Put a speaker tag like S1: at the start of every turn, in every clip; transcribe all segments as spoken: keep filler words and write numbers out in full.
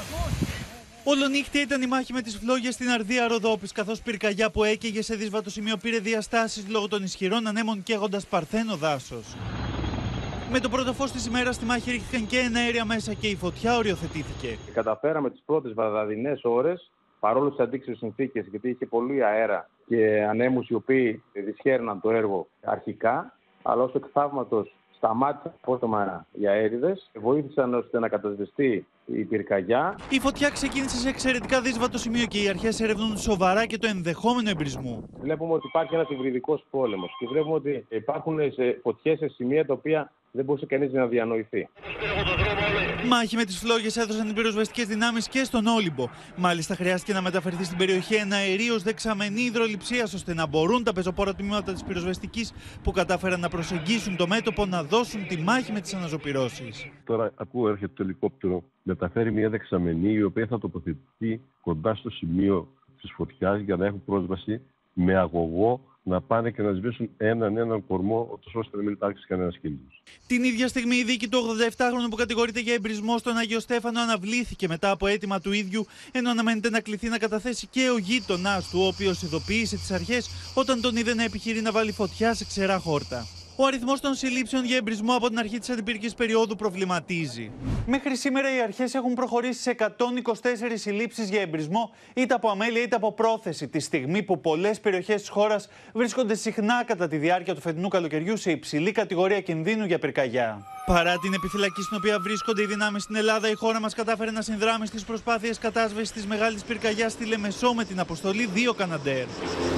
S1: Ολονύχτια ήταν η μάχη με τις φλόγες στην Αρδία Ροδόπης, καθώς πυρκαγιά που έκαιγε σε δύσβατο σημείο πήρε διαστάσεις λόγω των ισχυρών ανέμων καίγοντας παρθένο δάσος. Με το πρώτο φως της ημέρας στη μάχη ρίχθηκαν και εναέρια μέσα και η φωτιά οριοθετήθηκε.
S2: Καταφέραμε τις πρώτες βραδινές ώρες, παρόλο τις αντίξωες συνθήκες, γιατί είχε πολύ αέρα και ανέμους οι οποίοι δυσχέρναν το έργο αρχικά, αλλά ως εκ θαύματος σταμάτησαν απότομα οι αέριδες, βοήθησαν ώστε να κατασβεστεί η πυρκαγιά.
S1: Η φωτιά ξεκίνησε σε εξαιρετικά δύσβατο σημείο και οι αρχές ερευνούν σοβαρά και το ενδεχόμενο εμπρισμού.
S2: Βλέπουμε ότι υπάρχει ένας υβριδικός πόλεμος και βλέπουμε ότι υπάρχουν φωτιές σε σημεία τα οποία δεν μπορούσε κανείς να διανοηθεί.
S1: Μάχη με τις φλόγες έδωσαν οι πυροσβεστικές δυνάμεις και στον Όλυμπο. Μάλιστα, χρειάστηκε να μεταφερθεί στην περιοχή ένα αερίως δεξαμενή υδρολειψίας, ώστε να μπορούν τα πεζοπόρα τμήματα της πυροσβεστικής που κατάφεραν να προσεγγίσουν το μέτωπο να δώσουν τη μάχη με τις αναζωπυρώσεις.
S3: Τώρα ακούω έρχεται το ελικόπτερο, μεταφέρει μια δεξαμενή η οποία θα τοποθετηθεί κοντά στο σημείο της φωτιάς για να έχουν πρόσβαση με αγωγό να πάνε και να σβήσουν έναν έναν κορμό, ώστε να μην υπάρξει κανένας κίνδυνος.
S1: Την ίδια στιγμή η δίκη του ογδοεπτάχρονου που κατηγορείται για εμπρισμό στον Άγιο Στέφανο αναβλήθηκε μετά από αίτημα του ίδιου, ενώ αναμένεται να κληθεί να καταθέσει και ο γείτονάς του, ο οποίος ειδοποίησε τις αρχές όταν τον είδε να επιχειρεί να βάλει φωτιά σε ξερά χόρτα. Ο αριθμός των συλλήψεων για εμπρισμό από την αρχή της αντιπυρικής περίοδου προβληματίζει. Μέχρι σήμερα οι αρχές έχουν προχωρήσει σε εκατόν είκοσι τέσσερις συλλήψεις για εμπρισμό, είτε από αμέλεια είτε από πρόθεση, τη στιγμή που πολλές περιοχές της χώρας βρίσκονται συχνά κατά τη διάρκεια του φετινού καλοκαιριού σε υψηλή κατηγορία κινδύνου για πυρκαγιά. Παρά την επιφυλακή στην οποία βρίσκονται οι δυνάμεις στην Ελλάδα, η χώρα μας κατάφερε να συνδράμει στις προσπάθειες κατάσβεσης της μεγάλης πυρκαγιάς στη Λεμεσό με την αποστολή δύο Καναντέρ.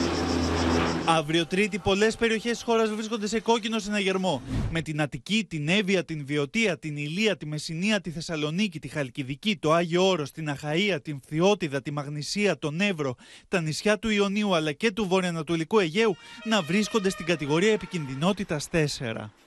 S1: Αύριο Τρίτη, πολλές περιοχές της χώρας βρίσκονται σε κόκκινο συναγερμό. Με την Αττική, την Εύβοια, την Βιωτία, την Ηλία, τη Μεσσηνία, τη Θεσσαλονίκη, τη Χαλκιδική, το Άγιο Όρος, την Αχαΐα, την Φθιώτιδα, τη Μαγνησία, τον Εύρο, τα νησιά του Ιωνίου αλλά και του βορειοανατολικού Αιγαίου να βρίσκονται στην κατηγορία επικινδυνότητας τέσσερα.